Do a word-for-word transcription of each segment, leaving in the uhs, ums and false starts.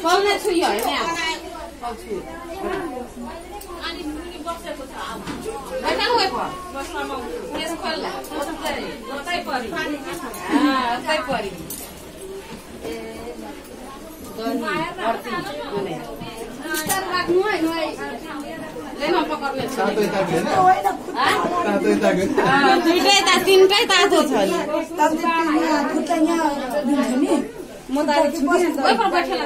चल्ने छु यो हैन छु अनि मुनि बसेको छ अब हैन उयो प बस्लामा यस खोल्ला जतै परि अ जतै परि ए दही अनि स्टार राख्नु है नय लेन पकर्ने छ तातो तातो हैन तातो तातो अ दुईटै ता तीनटै तातो छ नि तातो खुट्टा यहाँ दिन्छ नि म त ओइ पर बैठेला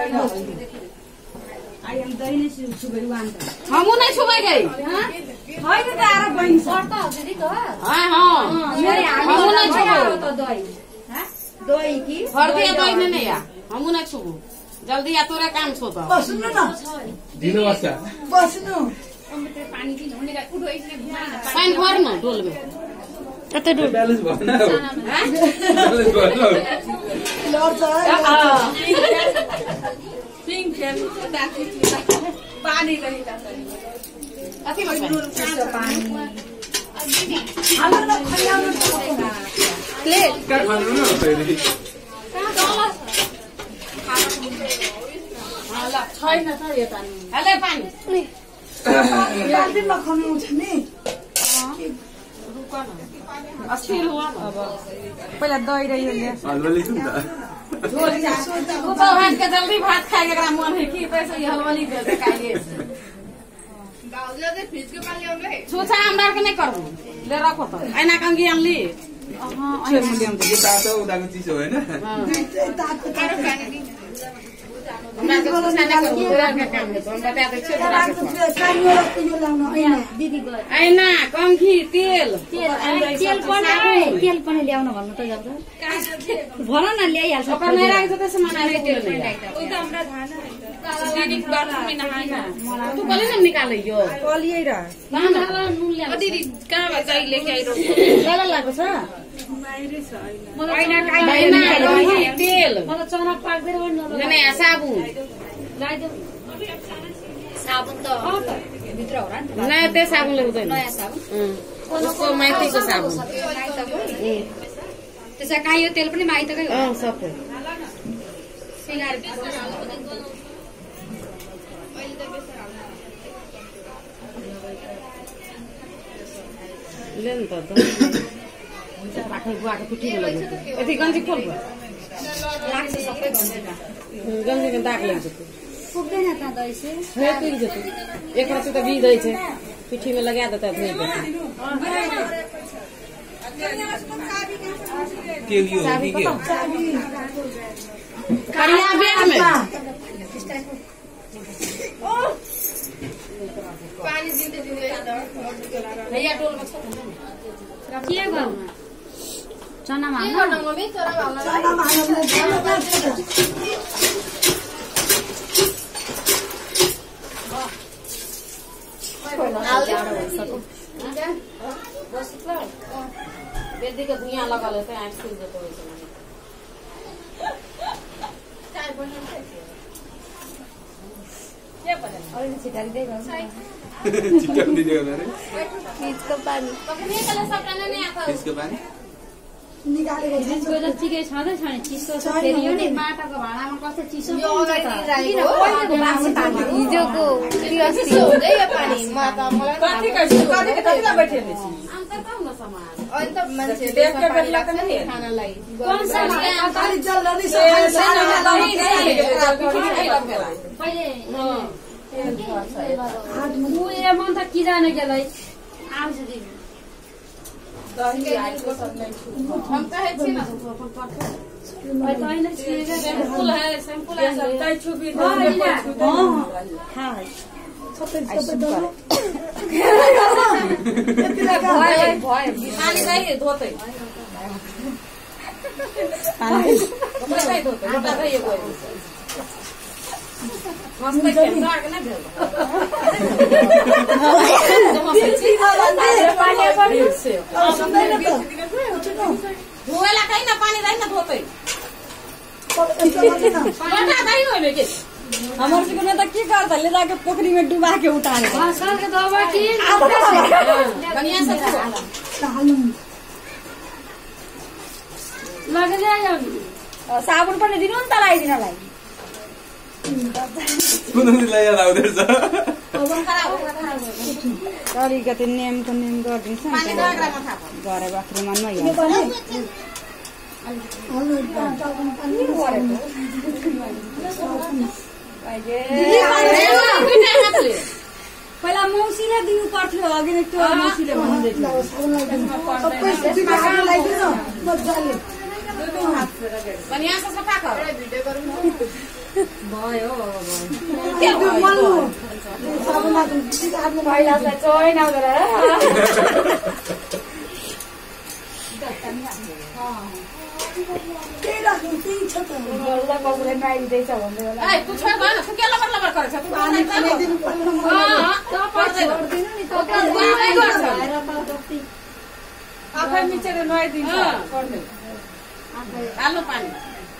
आई एम दही नै छुबै वान त हमु नै छुबै गई ह हैन त आरा बहिनी सर्त हजुरी त हां हां मेरे हमु नै छुबै त दही ह दही की हर्दिया दही नै नै या हमु नै छुबु जल्दी या तोरा काम छ त बस्नु न दिनु बस्छ बस्नु अमते पानी दिन हुने का उठो इसले घुमाइन पानी भर्न डोलमे कतै डोल ब्यालेन्स भएन ह ब्यालेन्स भएन लड्छ सिङ खेल दाखी पानी लई त कति बस्छ पानी हाल्न खयाउनु प्लेट का खानु न फेरि कहाँ ल छैन छ यो पानी हाले पानी बाल्टीमा खनु छ नि रुका न अस्थिर हुआ अब पहिला दही र यो ले हलवली छ त जोरी वो तो हाथ के जल्दी भात खाए एकरा मन है कि पैसा ये हलवली दे दे काहे गाउले दे फ्रिज के पानी ल्याउनु है छोचा हमरा के नै करबु ले राखो त ऐना कंगी आनली अह ऐना मुलियम त यो तातो उदाको चिसो हैन तातो तातो पानी दिन हमरा के साना को पूरा का काम है हम बता दे छोटा कानियो रखते यो लाउन ऐना दीदी गयो ऐना कंघी तेल तेल पनि तेल पनि ल्याउन भन्नु त जब भन न ल्याइहाल्छ अपन नै राख्छ त सामान आले तेल नै ओ त हमरा थाहा न दीदी बाथरुम में नहाइना तू कले न निकाले यो कलियै र कहाँ नुन ल्या दीदी कहाँ बा जाइ लेके आइरो कला लागो छ बाहिरै छ ऐना ऐना काइ तेल मलाई चना पाक्दै न नै साबुन ल्याइदे साबुन त भित्र हो र न नयाँ ते साबुन ल्याउँदैन नयाँ साबुन उसको माइतीको साबुन ए त्यसै काइयो तेल पनि माइतकै हो अ सबै सिगार लेन त त पाखै गुवाको कुटी लाग्यो यति गन्जी खोल लाग्छ सबै गन्जीमा गन्जीको दाग लाग्छ पुग्दैन त दही से हे पुग जतो एक रति त बिदै छ पिठी में लगा देता धोई देता तेल यो हो के करिया बेर में ओ पानी दिँदै दिँदै भैया टोलमा छ के गर्नु चना माल्न के गर्नु मम्मी चना माल्न चना माल्न बेदी के दुनिया लगा लेते हैं आँख खुल जाते हुए चाय बना क्या पता और चिटारी देगा चिटारी दीजिएगा ना रे इसका पानी पकड़ने के लिए सब करना नहीं आता इसका पानी निकालेको चिसो त चिकै छदै छ नि चिसो छ फेरि यो नि माटाको भाँडामा कस्तो चिसो यो अगाडि राखेको बासी पानी हिजोको चिसो हुँदै यो पानी म त मलाई कति कति कति कतिला बैठेले छि अन्त पाउन समान अनि त मान्छे देख के बेला पनि खानालाई कोन सा अगाडि जल्दी सानो पहिले मु ए मन त कि जाने गेलै आउँछ दिदी दही आइको सब नै छु हम कहे छी न भाइ त हैन सिम्पल है सिम्पल है सब तै छु भी हां हां सबै सबै दो भय भय पानी चाहिँ धोतै पानी कसै धोतै मोटा भयो गयो मस्मै खेल्दा के न भेल मस्मै छी पानी पनि धोएला कहीं ना पानी रही ना धोते मोटा दही होइबे के हमर से ने त की करता ले जाके पोखरी में डुबा के उतारे हां सर के दबा की कनिया से हालु लगले आयो साबुन पनि दिनु न त लाई दिनलाई कुनैलाई याद आउँदैछ अलिकति नेमको नेम गरिदिन्छ नि गएर बाथरुममा पहिला मौसीलाई दिनु पर्थ्यो अघि नै त्यो मौसीले भन्दै भयो पहिला त चोइ नगरेर कसैले नआइदिँदैछ भन्दै आफै मिचेर नुहाइदिन्छ आलु पानी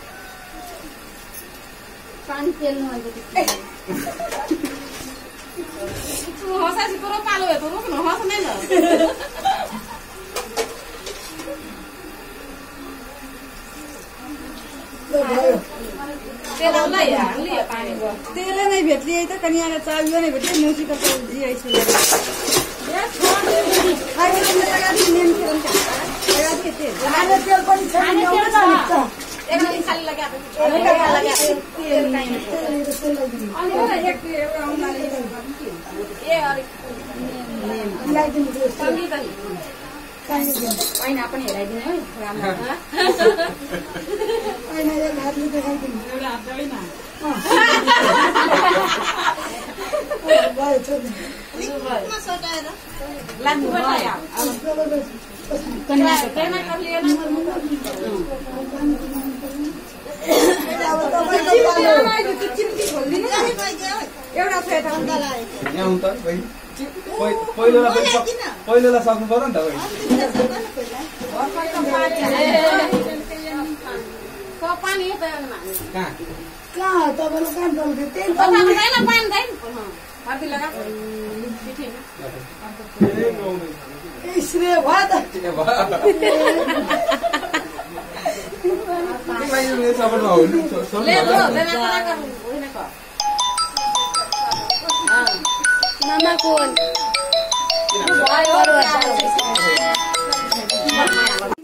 पानी तेल हँसासी पुरो पालो हो त रोक्नु हँस नै न तेल नै भेट्लिए त कनी आएर चाबियो नै भेट्यो मौसी त जियै छु तेल पनि ऐना पनि हेराइदिनु है राम्रो पहिलोलाई सक्नु पर्यो नि त पानी Mama kun.